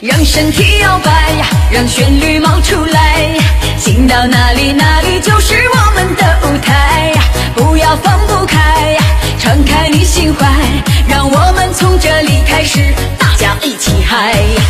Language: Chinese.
让身体摇摆，让旋律冒出来，行到哪里哪里就是我们的舞台，不要放不开，敞开你心怀，让我们从这里开始，大家一起嗨。